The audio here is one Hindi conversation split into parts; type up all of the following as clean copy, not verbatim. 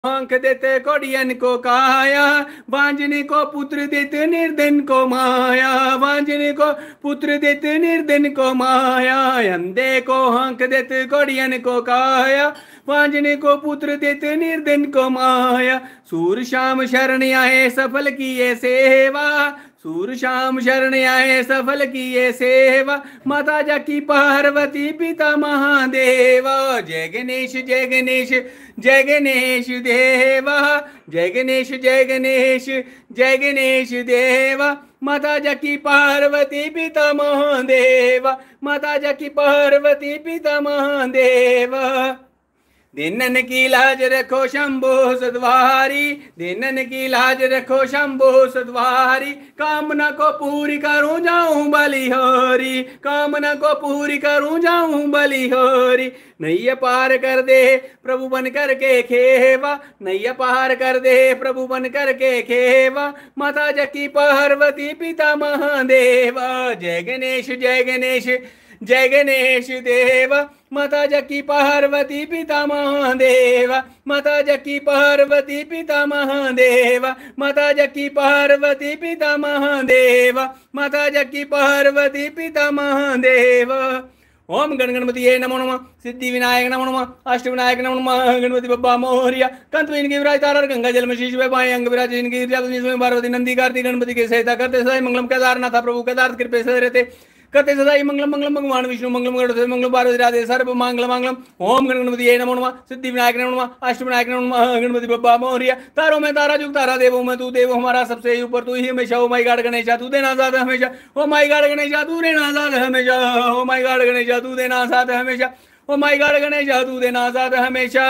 आंख देते कोडियन को काया, वांजनी को पुत्र देते निर्धन को माया, वांजनी को पुत्र देते निर्धन को माया, अंधे को आंख देते कोडियन को काया, वांजनी को पुत्र देते निर्धन को माया। सूर श्याम शरण आए सफल किए सेवा, सूर श्याम शरण आए सफल किए सेवा, माता जाकी पार्वती पिता महादेवा। जय गणेश जय गणेश जय गणेश देवा, जय गणेश जय गणेश जय गणेश देवा, माता जाकी पार्वती पिता महादेवा, माता जाकी पार्वती पिता महादेवा। दिनन की लाज रखो शंभो सद्वारी, दिनन की लाज रखो शंभो सद्वारी, कामना को पूरी करूं जाऊं बलिहारी, कामना को पूरी करूं जाऊं बलिहारी। नैया पार कर दे प्रभु बन कर के खेवा, नैया पार कर दे प्रभु बन कर के खेवा, माता जकी पार्वती पिता महादेवा। जय गणेश जय गणेश जय गणेश देवा, माता जकी पार्वती पिता महादेवा, माता जकी पार्वती पिता महादेवा, माता जकी पार्वती पिता महादेवा, माता जकी पार्वती पिता महादेवा। ओम गण गणपति नमो नमः, सिद्धि विनायक नमो नमः, अष्ट विनायक नमो नमः, गणपति बप्पा मोरिया। कंठ में इनकी विराज तारा, गंगा जल में शीश में बाएं अंग विराज इनकी, पार्वती नंदी कार्तिक गणपति के सहायता करते सदाई मंगलम। केदारनाथ प्रभु केदार कृपे से रहते करते सदाई मंगलम, मंगलम भगवान विष्णु मंगलम गणपति मंगलम पार्वती राधे सर्व मंगल मंगलम। ओम गण गणपति नमो नमः, सिद्धि विनायक नमो नमः, अष्ट विनायक नमो नमः, गणपति बप्पा मोरिया। तारों में तारा जुग तारा, देवों में तू देव हमारा सबसे ऊपर तू ही हमेशा। ओ माय गॉड गणेशा तू देना साथ हमेशा, ओ माय गॉड गणेशा तू देना साथ हमेशा, ओ माय गॉड गणेशा तू देना साथ हमेशा, ओ माय गॉड गणेशा तू देना साथ हमेशा।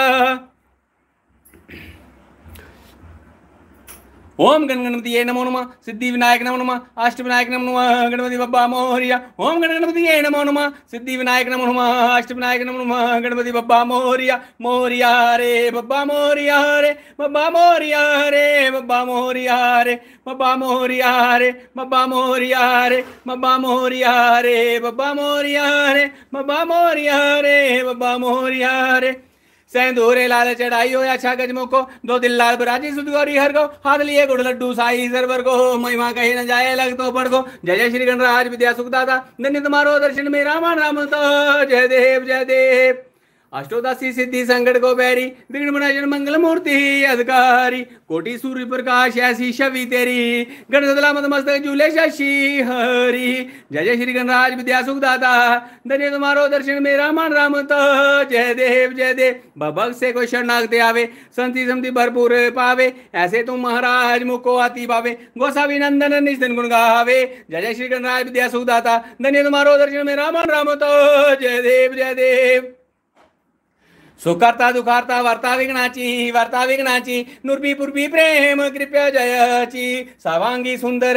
ओम गण गणपति नमो नमः, सिद्धि विनायक नमो नमः, अष्ट विनायक नमो नमः, गणपति बप्पा मोरिया। ओम गण गणपति नमो नमः, सिद्धि विनायक नमो नमः, अष्ट विनायक नमो नमः, गणपति बप्पा मोरिया। मोरिया रे बप्पा मोरिया रे, बप्पा मोरिया रे, बप्पा मोरिया रे, बप्पा मोरिया रे, बप्पा मोरिया रे, बप्पा मोरिया रे, बप्पा मोरिया रे, बप्पा मोरिया रे, बप्पा मोरिया रे। सेंदूरे लाल चढ़ाई हो अच्छा गजमो को, दो दिल लाल बराजी सुध गौरी हर को, हाथ लिए गुड़ लड्डू साई सरवर को, महिमा कहीं न जाए लग तो पढ़ को। जय जय श्री गणराज विद्या सुखदाता, धन्य तुम्हारो दर्शन में राम राम तो। जय देव जय देव। अष्टोदशी सिद्धि संकट को बैरी, विघ्न विनाशन मंगल मूर्ति अधिकारी, कोटि सूर्य प्रकाश ऐसी छवि तेरी, गण सदला मत मस्तक झूले शशि हरि। जय जय श्री गणराज विद्या सुखदाता, धन्य तुम्हारो दर्शन में राम राम तो। जय देव जय देव। भक्त से कोई शरणागते आवे, संति समति भरपूर पावे, ऐसे तुम महाराज मुको आती पावे, गोसावी नंदन निस्दन गुण गावे। जय जय श्री गणराज विद्या सुखदाता, धन्य तुम्हारो दर्शन में राम राम तो। जय देव जय देव। सुखर्ता दुखार्ता वर्ता विघ्नाची, नुर्बी पुर्बी प्रेम कृपया जयाची, सावांगी सुंदर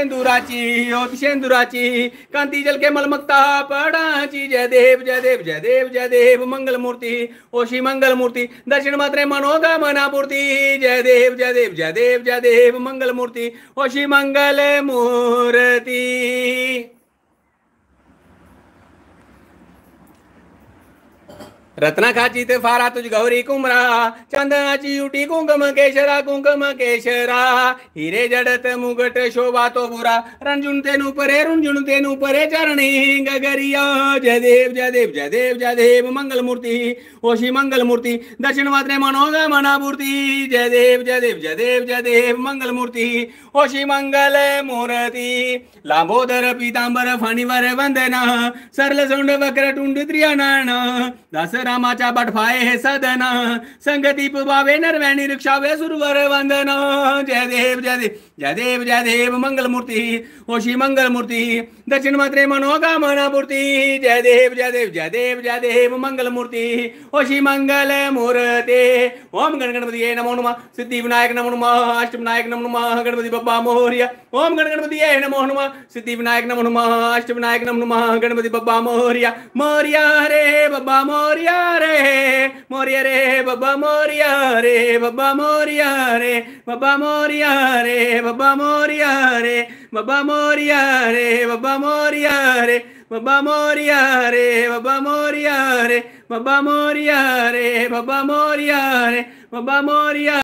युत कांति जल के मलमकता पड़ाची। जय देव जय देव जय देव जय देव। मंगल मूर्ति ओशी मंगल मूर्ति, दर्शन मात्रे मनोकामना पूर्ति। जय देव जय देव जय देव जय देव। मंगल मूर्ति ओशी मंगल मूर्ति। रत्ना खाची ते फारा तुझ गौरी कुमरा, चंदनाची उटी कुंकम केशरा, हिरे जडत मुगट शोभा तो बुरा, रणजुन तेनु परे चरणी गगरिया। जय देव जय देव जय देव जय देव। मंगल मूर्ति ओशी मंगल मूर्ति, दर्शन मात्रे मनोकामना पूर्ति। जय देव जय देव जय देव जय देव। मंगल मूर्ति ओशी मंगल मूर्ति, लांबोदर पीतांबर फणिवर वंदना, सरल सुंड वक्र टुंड त्रियानन, दस रामाचा बटफाए हे सदना, संगदीप भावे नरवैणी रिक्षावे सुरवर वंदना। जय देव जय देव जय देव जय देव। मंगल मूर्ति ओशी मंगल मूर्ति, दक्षिण मात्रे मनोकामना पूर्ति। जय देव जय देव जय देव जय देव। मंगल मूर्ति ओशी मंगल मूर्ति। ओम गण गणपति नमो नमः, सिद्धि विनायक नमो नमः, अष्ट विनायक नमो नमः, गणपति बप्पा मोरिया। ओम गण गणपति नमो नमः, सिद्धि विनायक नमो नमः, अष्ट विनायक नमो नमः, गणपति बप्पा मोरिया। मोरिया रे बप्पा मोरिया रे, मोरिया रे बप्पा मोरिया रे, बप्पा मोरिया रे, बप्पा मोरिया रे, बप्पा मोरिया रे, बप्पा मोरिया रे, बप्पा मोरिया रे, बप्पा मोरिया रे, बप्पा मोरिया रे, बब्बा मोरिया रे, बब्बा मोरिया रे, बब्बा मोरिया।